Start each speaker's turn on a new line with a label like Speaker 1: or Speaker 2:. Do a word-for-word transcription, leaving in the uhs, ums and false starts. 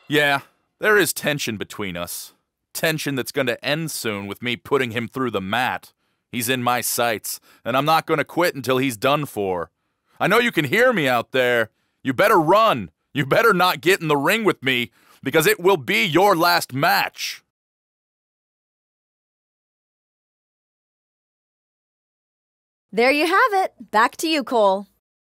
Speaker 1: Yeah, there is tension between us. Tension that's going to end soon with me putting him through the mat. He's in my sights, and I'm not going to quit until he's done for. I know you can hear me out there. You better run. You better not get in the ring with me, because it will be your last match.
Speaker 2: There you have it. Back to you, Cole.